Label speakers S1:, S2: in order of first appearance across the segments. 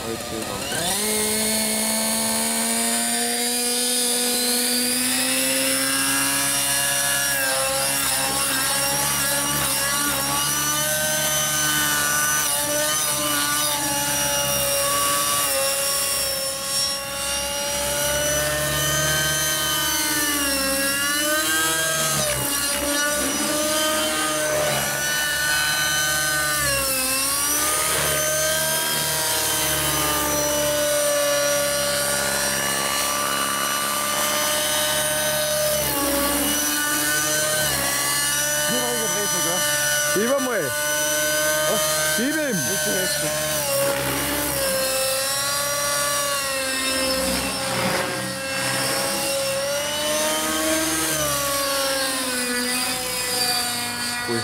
S1: Gib einmal! Gib ihm! Cool.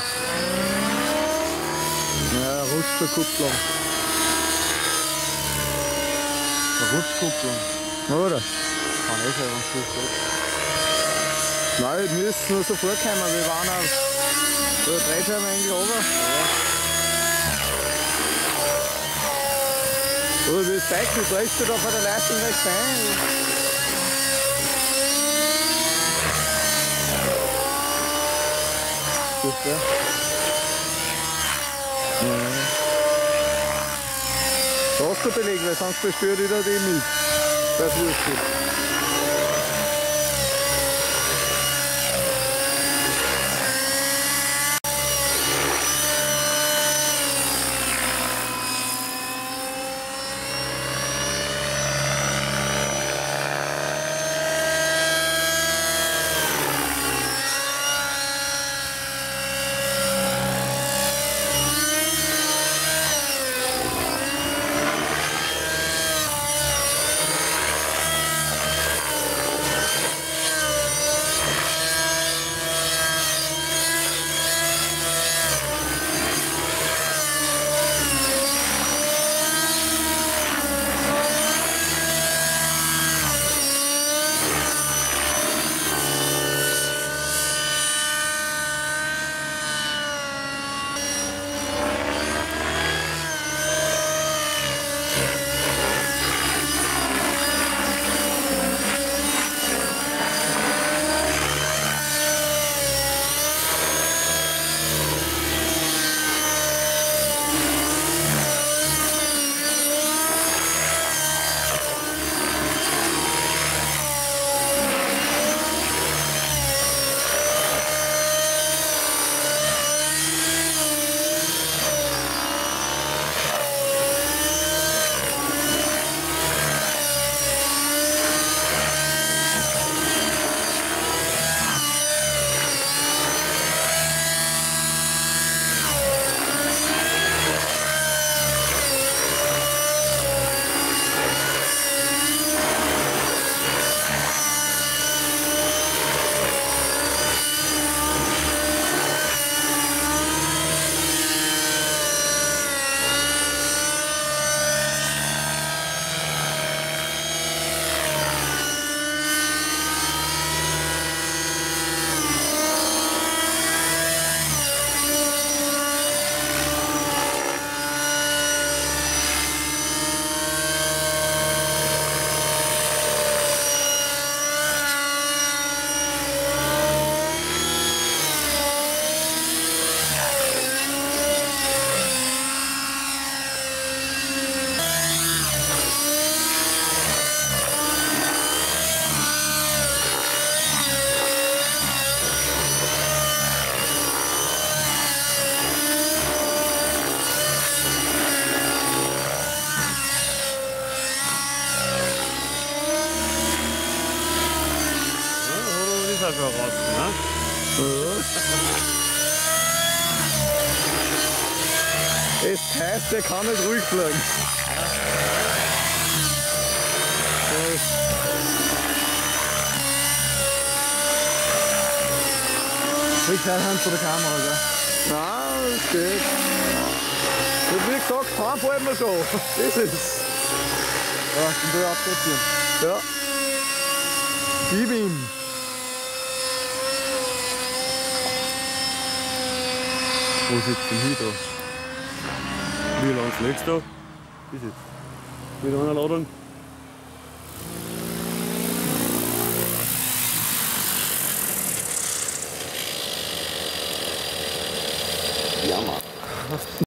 S1: Ja, rutscht zur Kupplung.
S2: Rutschkupplung.
S1: Oder?
S2: Kann eh sein, wenn es gut geht.
S1: Nein, wir müssen nur so vorkommen, wir waren auf so eine Drehscheibe eigentlich runter. Oder wie das Bike, wie drehst du da von der Leistung rechts ein? Gut, ja? Da hast du Beleg, weil sonst verspürt wieder die mit. Das wirst du.
S2: Ist schon raus, ne?
S1: Das heißt, der kann nicht ruhig bleiben.
S2: Kriegst du eine Hand vor der Kamera, gell?
S1: Nein, das geht. Und wie gesagt, fahren fallen wir schon. Das ist.
S2: Ja, und du abgeben.
S1: Ja. Gib ihm.
S2: Wo sitzt denn hier da? Wie lange schlägst du? Bis jetzt. Wieder eine Ladung.
S1: Ja, Mann.